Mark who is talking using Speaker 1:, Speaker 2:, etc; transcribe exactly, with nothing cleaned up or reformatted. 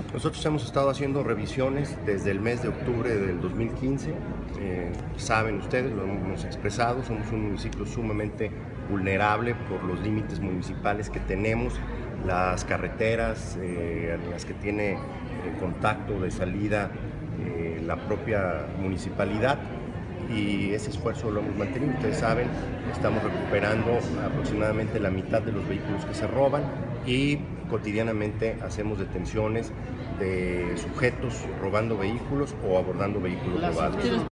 Speaker 1: Nosotros hemos estado haciendo revisiones desde el mes de octubre del dos mil quince. Eh, saben ustedes, lo hemos expresado, somos un municipio sumamente vulnerable por los límites municipales que tenemos, las carreteras eh, en las que tiene eh, contacto de salida eh, la propia municipalidad. Y ese esfuerzo lo hemos mantenido. Ustedes saben, estamos recuperando aproximadamente la mitad de los vehículos que se roban y cotidianamente hacemos detenciones de sujetos robando vehículos o abordando vehículos robados.